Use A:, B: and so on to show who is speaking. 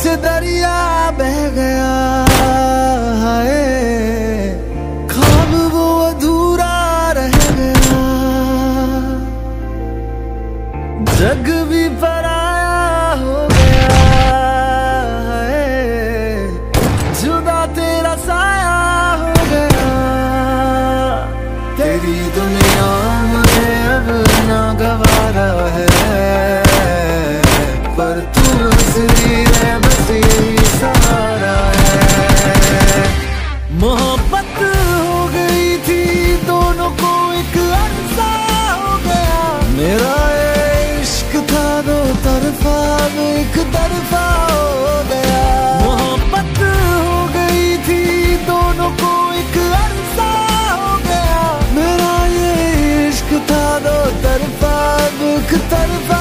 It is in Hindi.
A: से दरिया बह गया है, ख्वाब वो अधूरा रह गया। जग भी पराया हो गया है, जुदा तेरा साया हो गया। तेरी दुनिया में अब ना गवारा है, पर तू असली है, बस यही सहारा है। मोहब्बत हो गई थी दोनों को, एक अरसा हो गया। मेरा ये इश्क था दो तरफा, एक तरफा हो गया। मोहब्बत हो गई थी दोनों को, एक अरसा हो गया। मेरा ये इश्क था दो तरफा, एक तरफा